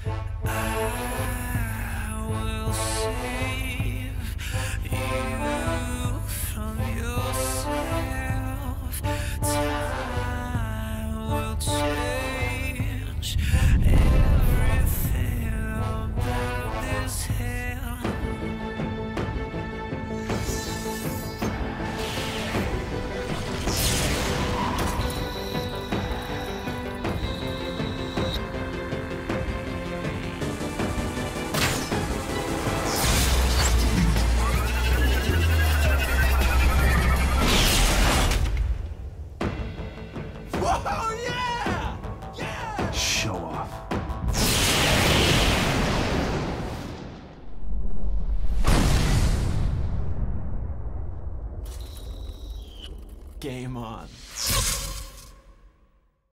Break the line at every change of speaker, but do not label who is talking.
I will save you from yourself. Time will change everything about this hell.
Whoa, yeah! Yeah!
Show off.
Game on.